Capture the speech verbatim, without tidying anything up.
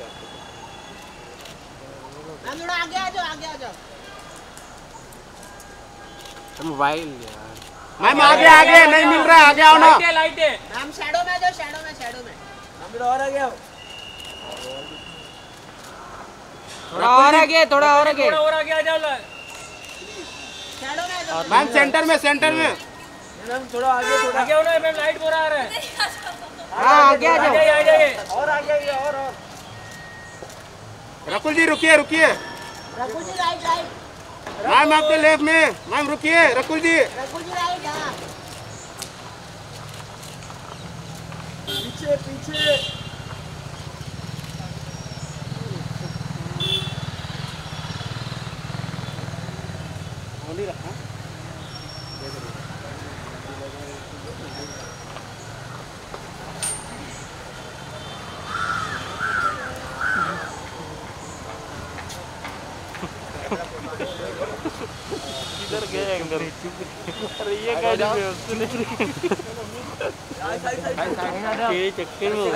थोड़ा आगे आ जाओ, आगे आ जाओ। मोबाइल यार मैम आगे आगे नहीं मिल रहा, आगे आओ ना। लाइट लाइट है मैम, शैडो में आ जाओ, शैडो में, शैडो में। हम लोग और आगे आओ, थोड़ा और आगे, थोड़ा और आगे, थोड़ा और आगे आ जाओ। शैडो में आ जाओ मैम, सेंटर में, सेंटर में मैम, थोड़ा आगे, थोड़ा आगे आओ ना मैम, लाइट बोरा आ रहा है। हाँ आगे आ जाओ, आ जाइए और आगे आइए, और और रकुल जी रुकिए, रुकिए Rakul ji, right right ma'am, आपके लेफ्ट में मैम, रुकिए रकुल जी, रकुल जी, राइट। हाँ पीछे पीछे नहीं रखा। किधर गए अंदर? अरे ये गाड़ी में उसने के चक्कर में